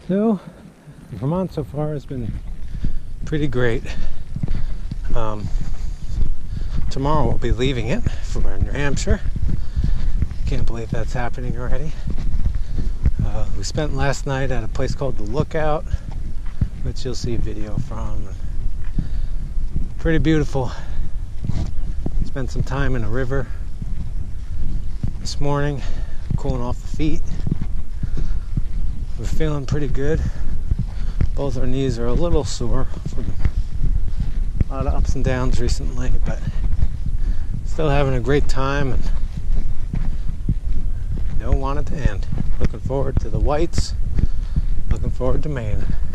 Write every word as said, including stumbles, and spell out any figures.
So, Vermont so far has been pretty great. Um, tomorrow we'll be leaving it for New Hampshire. Can't believe that's happening already. Uh, we spent last night at a place called The Lookout, which you'll see video from. Pretty beautiful. Spent some time in a river this morning, cooling off the feet. We're feeling pretty good. Both our knees are a little sore from a lot of ups and downs recently, but still having a great time and don't want it to end. Looking forward to the whites. Looking forward to Maine.